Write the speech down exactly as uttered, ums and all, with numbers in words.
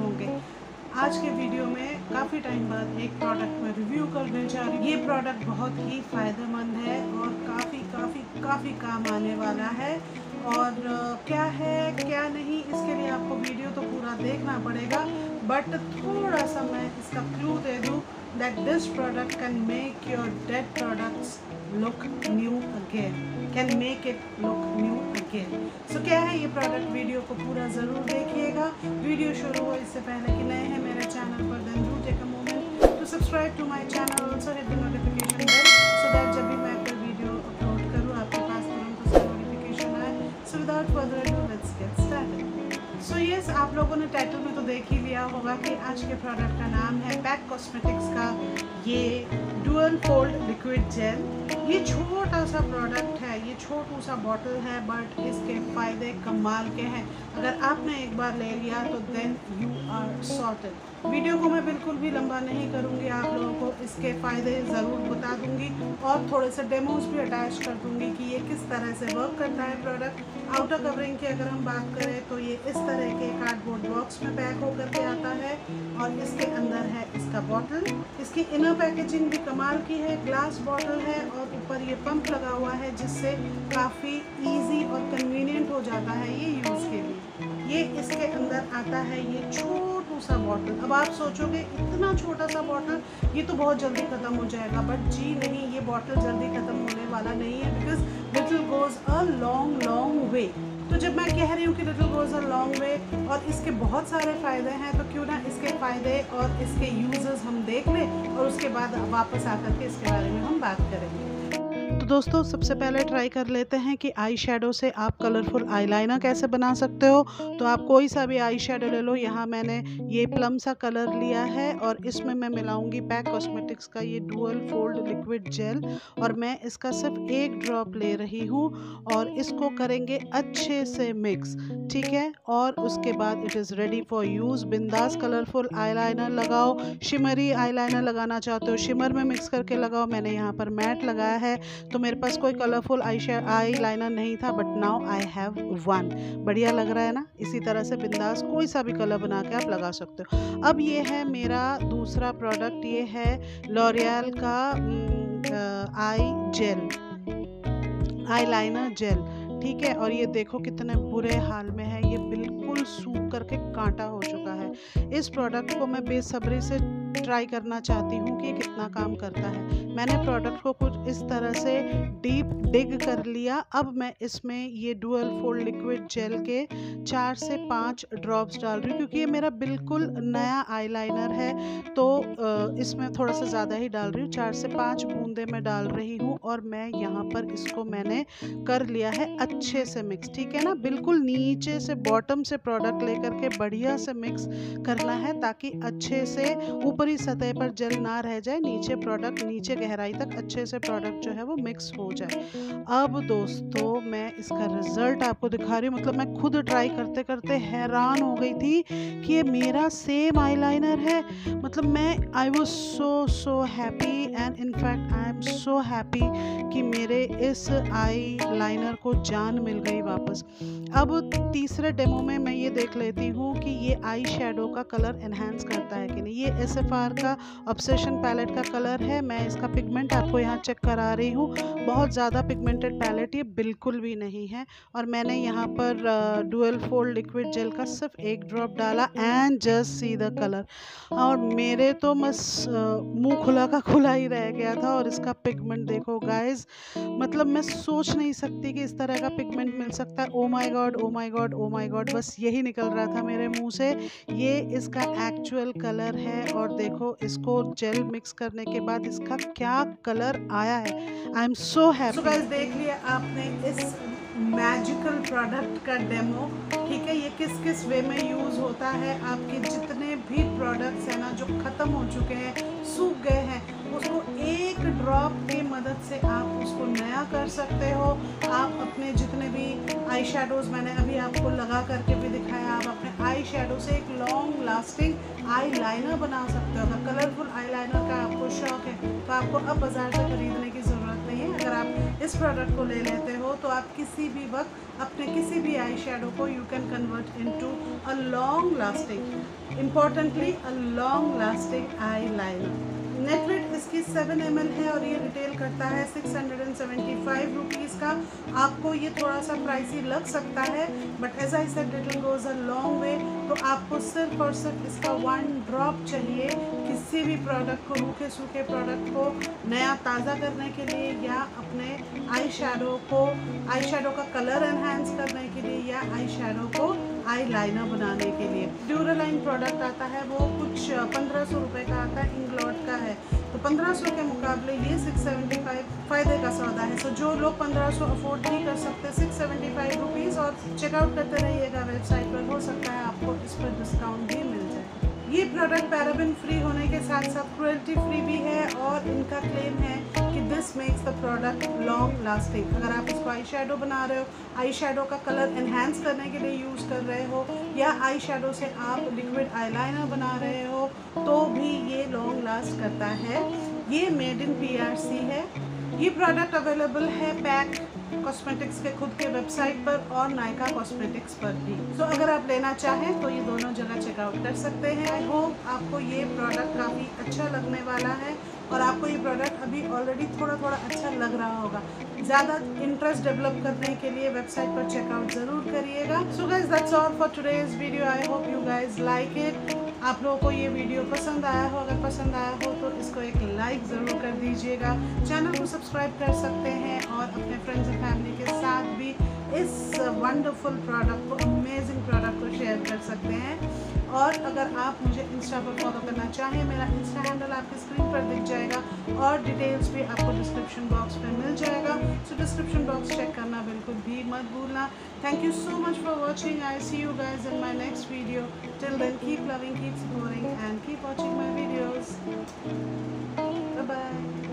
होंगे। आज के वीडियो में काफ़ी टाइम बाद एक प्रोडक्ट में रिव्यू करने जा रही हूँ। ये प्रोडक्ट बहुत ही फ़ायदेमंद है और काफ़ी काफ़ी काफ़ी काम आने वाला है। और क्या है क्या नहीं, इसके लिए आपको वीडियो तो पूरा देखना पड़ेगा, बट थोड़ा सा मैं इसका क्लू दे दूँ that this product can make your dead products look new again, can make it look new again. So क्या है ये प्रोडक्ट, वीडियो को पूरा ज़रूर देखिएगा। वीडियो शुरू हो इससे पहले कि नए हैं मेरे चैनल पर, then do take a moment to subscribe to my channel, also hit the notification bell so that जब भी मैं कोई वीडियो अपलोड करूँ आपके पास तुरंत उसका नोटिफिकेशन आए। So without further ado, let's get started. So so yes yes, आप लोगों ने टाइटल में तो देख ही लिया होगा कि आज के प्रोडक्ट का नाम है पैक कॉस्मेटिक्स का ये डुअल फोल्ड लिक्विड जेल। ये छोटा सा प्रोडक्ट है, ये छोटू सा बॉटल है, बट इसके फ़ायदे कमाल के हैं। अगर आपने एक बार ले लिया तो then you are sorted. Video को मैं बिल्कुल भी लंबा नहीं करूँगी, आप लोगों को इसके फ़ायदे ज़रूर बता दूँगी और थोड़े से डेमोज भी अटैच कर दूँगी कि ये किस तरह से वर्क करता है प्रोडक्ट। आउटर कवरिंग की अगर हम बात करें तो ये इस तरह के कार्डबोर्ड बॉक्स में पैक होकर के आता है और इसके अंदर है इसका बॉटल। इसकी इनर पैकेजिंग भी कमाल की है, ग्लास बॉटल है और ऊपर ये पंप लगा हुआ है जिससे काफ़ी ईजी और कन्वीनियंट हो जाता है ये यूज़ के लिए। ये इसके अंदर आता है ये छोटू सा बॉटल। अब आप सोचोगे इतना छोटा सा बॉटल, ये तो बहुत जल्दी ख़त्म हो जाएगा, बट जी नहीं, ये बॉटल जल्दी ख़त्म होने वाला नहीं है, because little goes a long long way. तो जब मैं कह रही हूँ कि little goes a long way और इसके बहुत सारे फ़ायदे हैं, तो क्यों ना इसके फ़ायदे और इसके यूज़ेस हम देख लें और उसके बाद वापस आकर के इसके बारे में हम बात करेंगे। तो दोस्तों सबसे पहले ट्राई कर लेते हैं कि आई शेडो से आप कलरफुल आईलाइनर कैसे बना सकते हो। तो आप कोई सा भी आई शेडो ले लो। यहाँ मैंने ये प्लम सा कलर लिया है और इसमें मैं मिलाऊंगी पैक कॉस्मेटिक्स का ये डुअल फोल्ड लिक्विड जेल और मैं इसका सिर्फ एक ड्रॉप ले रही हूँ और इसको करेंगे अच्छे से मिक्स, ठीक है। और उसके बाद it is ready for use. बिंदास कलरफुल आईलाइनर लगाओ, शिमरी आईलाइनर लगाना चाहते हो शिमर में मिक्स करके लगाओ। मैंने यहाँ पर मैट लगाया है, तो मेरे पास कोई कलरफुल आई आई लाइनर नहीं था, but now I have one. बढ़िया लग रहा है ना। इसी तरह से बिंदास कोई सा भी कलर बना के आप लगा सकते हो। अब ये है मेरा दूसरा प्रोडक्ट, ये है लॉरियल का eye gel, eyeliner gel, ठीक है। और ये देखो कितने बुरे हाल में है, ये बिल्कुल सूख करके कांटा हो चुका है। इस प्रोडक्ट को मैं बेसब्री से ट्राई करना चाहती हूँ कि ये कितना काम करता है। मैंने प्रोडक्ट को कुछ इस तरह से डीप डिग कर लिया। अब मैं इसमें ये डुअल फोल्ड लिक्विड जेल के चार से पाँच ड्रॉप्स डाल रही हूँ, क्योंकि ये मेरा बिल्कुल नया आईलाइनर है, तो इसमें थोड़ा सा ज़्यादा ही डाल रही हूँ। चार से पाँच बूंदे मैं डाल रही हूँ और मैं यहाँ पर इसको मैंने कर लिया है अच्छे से मिक्स, ठीक है ना। बिल्कुल नीचे से बॉटम से प्रोडक्ट लेकर के बढ़िया से मिक्स करना है ताकि अच्छे से ऊपरी सतह पर जेल ना रह जाए, नीचे प्रोडक्ट नीचे गहराई तक अच्छे से प्रोडक्ट जो है वो मिक्स हो जाए। अब दोस्तों मैं इसका रिजल्ट आपको दिखा रही हूँ। मतलब मैं खुद ट्राई करते करते हैरान हो गई थी कि ये मेरा सेम आईलाइनर है। मतलब मैं I was so so happy and in fact I am so happy कि मेरे इस आई लाइनर को जान मिल गई वापस। अब तीसरे डेमो में मैं ये देख लेती हूँ कि ये आई शेडो का कलर एनहांस करता है कि नहीं। ये एस एफ आर का ऑब्सेशन पैलेट का कलर है। मैं इसका पिगमेंट आपको यहाँ चेक करा रही हूँ, बहुत ज़्यादा पिगमेंटेड पैलेट ये बिल्कुल भी नहीं है। और मैंने यहाँ पर डुअल फोल्ड लिक्विड जेल का सिर्फ एक ड्रॉप डाला and just see the colour. और मेरे तो बस मुँह खुला का खुला ही रह गया था। और इसका पिगमेंट देखो गाइज, मतलब मैं सोच नहीं सकती कि इस तरह का पिगमेंट मिल सकता है। Oh my God, oh my God, oh my God, बस यही निकल रहा था मेरे मुंह से। ये इसका एक्चुअल कलर है और देखो इसको जेल मिक्स करने के बाद इसका क्या कलर आया है। I am so happy. So guys देख लिया आपने इस मैजिकल प्रोडक्ट का डेमो, ठीक है। ये किस किस वे में यूज़ होता है। आपके जितने भी प्रोडक्ट्स हैं ना जो ख़त्म हो चुके हैं, सूख गए हैं, उसको एक ड्रॉप की मदद से आप उसको नया कर सकते हो। आप अपने जितने भी आई शेडोज़ मैंने अभी आपको लगा करके भी दिखाया, आप अपने आई शेडो से एक लॉन्ग लास्टिंग आई लाइनर बना सकते हो। अगर कलरफुल आई लाइनर का आपको शौक है तो आपको अब बाज़ार से खरीदने की ज़रूरत नहीं। नहीं है। अगर आप इस प्रोडक्ट को ले लेते हो तो आप किसी भी वक्त अपने किसी भी आई शेडो को you can convert into a long lasting, importantly a long lasting eyeliner. Net weight इसकी सेवन एम एल है और ये रिटेल करता है six hundred and seventy five rupees का। आपको ये थोड़ा सा प्राइसी लग सकता है, but as I said it goes a long way. तो आपको सिर्फ और सिर्फ इसका वन ड्रॉप चाहिए किसी भी प्रोडक्ट को, रूखे सूखे प्रोडक्ट को नया ताज़ा करने के लिए, या अपने आई शेडो को आई शेडो का कलर एनहांस करने के लिए, या आई शेडो को आई लाइनर बनाने के लिए। ड्यूरालाइन प्रोडक्ट आता है, वो कुछ पंद्रह सौ रुपये का आता है, इंग्लॉट का है। तो पंद्रह सौ के मुकाबले ये सिक्स सेवेंटी फाइव फ़ायदे का सौदा है। सो जो लोग पंद्रह सौ अफोर्ड नहीं कर सकते, सिक्स सेवेंटी फाइव रुपीज़ और चेकआउट करते रहिएगा वेबसाइट पर, हो सकता है आपको इस पर डिस्काउंट भी मिल जाए। ये प्रोडक्ट पैराबेन फ्री होने के साथ साथ क्रुएल्टी फ्री भी है, और इनका क्लेम है कि this makes the product long lasting. अगर आप इसको आई शेडो बना रहे हो, आई शेडो का कलर एनहांस करने के लिए यूज़ कर रहे हो, या आई शेडो से आप लिक्विड आईलाइनर बना रहे हो, तो भी ये लॉन्ग लास्ट करता है। ये made in P R C है। ये प्रोडक्ट अवेलेबल है पैक कॉस्मेटिक्स के खुद के वेबसाइट पर और नायका कॉस्मेटिक्स पर भी। तो अगर आप लेना चाहें तो ये दोनों जगह चेकआउट कर सकते हैं। आई होप आपको ये प्रोडक्ट काफ़ी अच्छा लगने वाला है, और आपको ये प्रोडक्ट अभी ऑलरेडी थोड़ा थोड़ा अच्छा लग रहा होगा। ज़्यादा इंटरेस्ट डेवलप करने के लिए वेबसाइट पर चेकआउट ज़रूर करिएगा। So guys, that's all for today's video. I hope you guys like it. आप लोगों को ये वीडियो पसंद आया हो, अगर पसंद आया हो तो इसको एक लाइक ज़रूर कर दीजिएगा। चैनल को सब्सक्राइब कर सकते हैं, और अपने फ्रेंड्स एंड फैमिली के साथ भी इस वंडरफुल प्रोडक्ट को, अमेजिंग प्रोडक्ट को शेयर कर सकते हैं। और अगर आप मुझे इंस्टा पर फॉलो करना चाहें, मेरा इंस्टा हैंडल आपकी स्क्रीन पर दिख जाएगा, और डिटेल्स भी आपको डिस्क्रिप्शन बॉक्स में मिल जाएगा। सो डिस्क्रिप्शन बॉक्स चेक करना बिल्कुल भी मत भूलना। Thank you so much for watching. I see you guys in my next video. Till then keep loving, keep supporting and keep watching my videos. Bye bye.